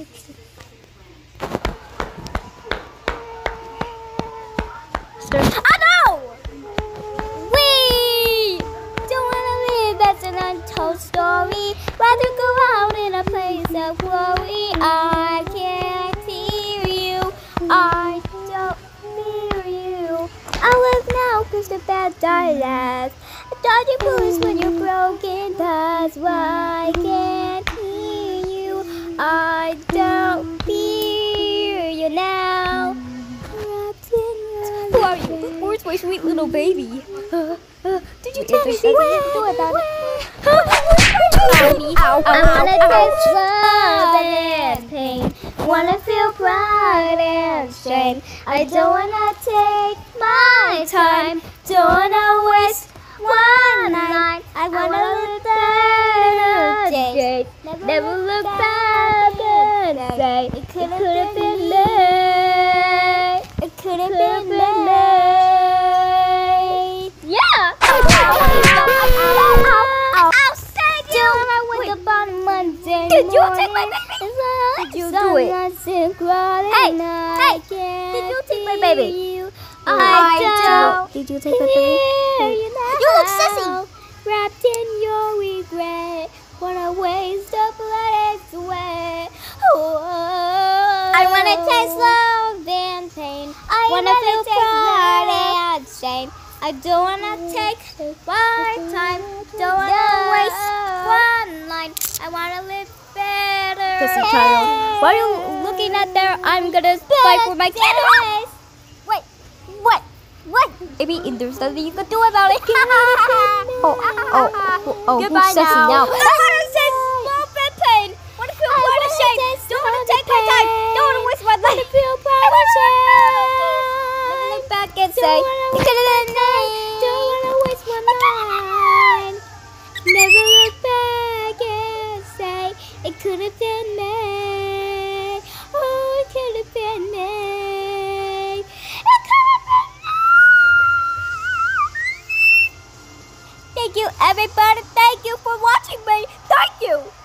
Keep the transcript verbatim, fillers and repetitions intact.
I know! We don't wanna live as an untold story. Rather go out in a place of worry. I can't hear you. I don't fear you. I live now cause the bad die last. Dodging bullets when you're broken. That's why I can't hear you. I don't fear you now. Who are you? Where's my sweet little baby? Uh, uh, did you tell me anything you can do about it? Ow, I wanna taste love and pain. Wanna feel pride and shame. I don't wanna take my time. Don't wanna waste one night. I wanna look better days. Never look back and say it could have been me. It could have been me. Yeah. I'll save you when I wake up on Monday. Did you take my baby? Did you do it? Hey, hey! Did you take my baby? I don't. Did you take my baby? You look sissy. Wrapped in your regret. Wanna waste up let's away. I wanna taste love and pain. I wanna feel pride and shame. I don't wanna take my time. Don't wanna waste one line. I wanna live better. Sissy child, why are you looking at there? I'm gonna fight for my kid. Wait, what? What? Maybe there's nothing you can do about it. oh, oh, oh, Goodbye who's Sissy now? I wanna say love and pain. Wanna feel pride and shame. Don't wanna take my time. Don't wanna waste my life. Feel pride and shame. Look back and say, you could have been me. Don't wanna waste one line. Never look back and say, it could have been me. Oh, it could have been me. It could have been me. Thank you, everybody. Thank you for watching me. Thank you.